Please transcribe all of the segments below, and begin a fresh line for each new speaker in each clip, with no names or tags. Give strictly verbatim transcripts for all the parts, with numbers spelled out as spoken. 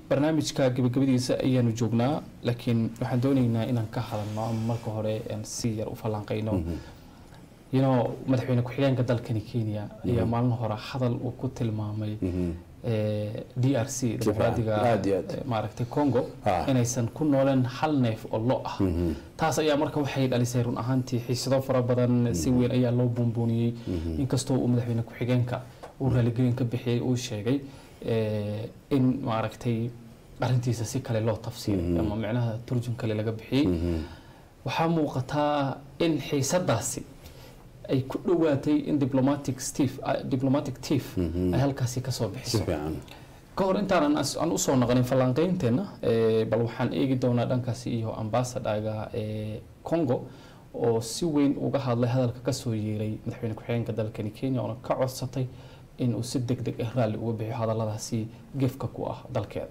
barnaamijka gabagabadiisa ayaanu joognaa laakiin waxaan doonaynaa inaan ka hadalno ama marka hore aan si yar u falanqeyno you know madaxweyne ku-xigeenka dalkani Kenya ayaa maalin hore hadal uu ku tilmaamay D R C dimuqraadiga maaragtay Congo inaysan ku nooleen hal neef oo lo ah taas ayaa marka waxay dhalisay run ahaantii xiisado fara badan si weyn ayaa loo buunbuuniyay inkastoo uu madaxweyne ku-xigeenka uu raaligelin ka bixiyay uu sheegay in maaragtay arintiisa si kale loo tafsiiray ama macnaha turjum kale laga bixiyay waxa muuqata in xiisadaasi ay ku dhawaatay in diplomatic stiff diplomatic tiff ay halkaasi ka soo bixiso ka hor intaan aan u soo noqonin falanqeynteena bal waxaan eegi doonaa dhankaasi iyo ambassador-ga ee Congo oo si weyn uga hadlay hadalka ka soo yeeray madaxweyne ku-xigeenka dalkani Kenya oo ka codsatay in uu si degdeg ah raali uga bixiyo hadalladaasi gefka ku ah dalkeeda.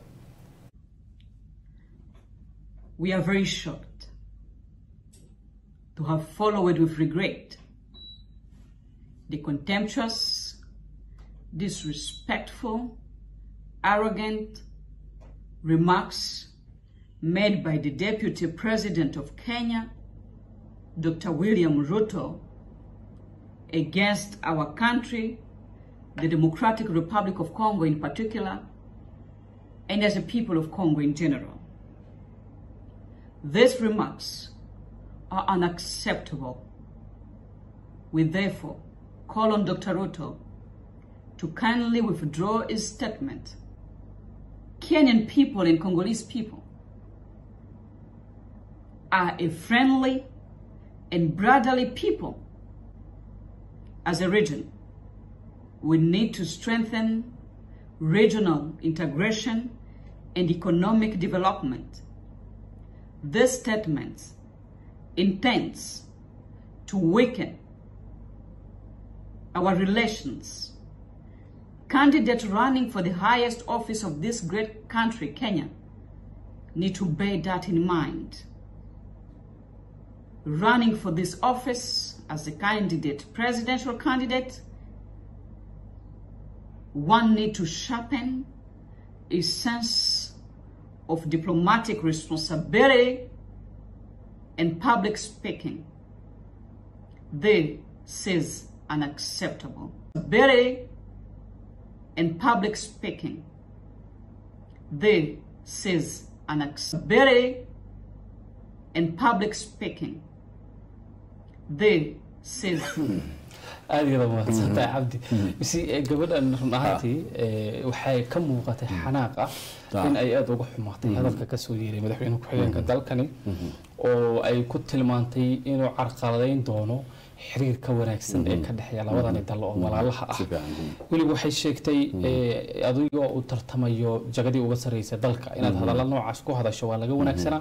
We are very shocked to have followed with regret the contemptuous, disrespectful, arrogant remarks made by the Deputy President of Kenya, Doctor William Ruto, against our country, the Democratic Republic of Congo in particular, and as a people of Congo in general. These remarks are unacceptable. We therefore call on Doctor Ruto to kindly withdraw his statement. Kenyan people and Congolese people are a friendly and brotherly people. As a region, we need to strengthen regional integration and economic development. This statement intends to weaken our relations. Candidates running for the highest office of this great country, Kenya, need to bear that in mind. Running for this office as a candidate, presidential candidate, one need to sharpen a sense of diplomatic responsibility and public speaking. This is unacceptable. Ability and public speaking. This is unacceptable. And public speaking. This is
aad iyo aad santa cabdi si gabadhan run ahaantii waxay ka muuqatay xanaaq ah in ay aad uga xumaatay hadalka ka soo yeeray madaxweyne ku-xigeenka dalkani oo ay ku tilmaantay inuu carqaladeyn doono xiriirka wanaagsan ee ka dhaxeeya labadan dal oo walaalaha ah waliba waxay sheegtay adigoo u tartamayo jagadii uga sareysay dalka inaad hadallo noocaas ku hadasho waa laga wanaagsanaa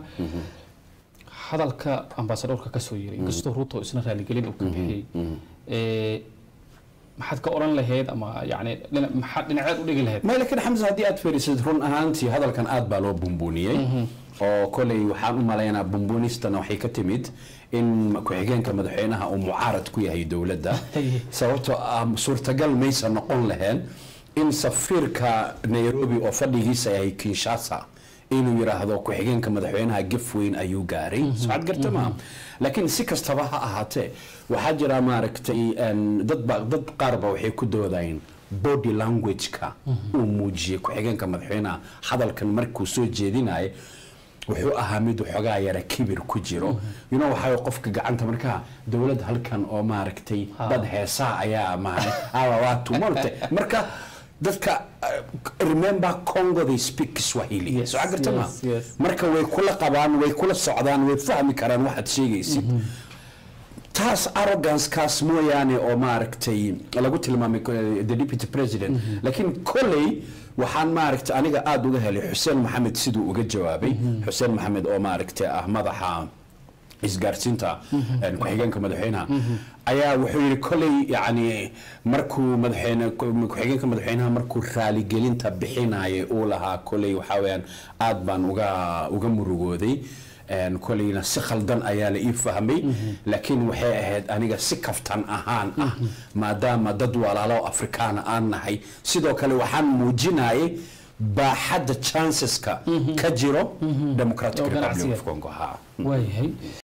hadalka ambassador-ka ka soo yeeray inkastoo Ruto isna raaligelin uu ka bixiyay ee maxad ka oran lahayd ama yaani maxad dhinaceed u dhigi lahayd
ma laakiin Xamza hadii aad fiirisid run ahaantii hadalkan aad baa loo bumbuniyay oo kolay waxaan u maleeynaa bumbunistana waxay ka timid in ku-xigeenka madaxweynaha uu mucaarad ku yahay dawladda sababtoo ah suurtagal maysan noqon lahayn in safiirka Nairobi oo fadhigiisa yahay Kinshasa inuu yiraahdo ku-xigeenka madaxweynaha gif weyn ayuu gaaray soo gartama laakiin si kastaba ha ahaatee waxa jira maaragtay dad dad qaar ba waxay ku doodayeen body language-ka uu muujiyay ku-xigeenka madaxweynaha hadalkan markuu soo jeedinay wuxuu ahaa mid xogaa yara kibir ku jiro you know waxa qofka gacanta markaa dawlad halkan oo maaragtay dad heesa ayaa maahan awa waa tumalte marka dadka remember Congo they speak Swahili so agartama marka way kula qabaan way kula socdaan way fahmi karaan waxaad sheegaysid taas arrogance kaas mooyaane oo maaragtay lagu tilmaamay the deputy president laakiin kolay waxaan maaragtay aniga aad uga helay Xuseen Maxamed sidoo uga jawaabay Xuseen Maxamed oo maaragtay ah madaxa isgaarsiinta ku-xigeenka madaxweynaha ayaa wuxuu yiri kolay yaani markuu madaxweyne ku-xigeenka madaxweynaha markuu raali gelinta bixinayay oo lahaa kolay waxa weeyaan aad baan uga uga murugooday ان كلنا سخلدن أيال إفهمي لكن وحي أهد أنيجا سكفتن أهان أه ما دام دد ولا لو أفريقيا أنا هاي سيدو كلي وحن موجيناي baaxadda chanceska ka jiro Democratic
Oo
Republic
ganacsiga.
of Congo ha
waayahay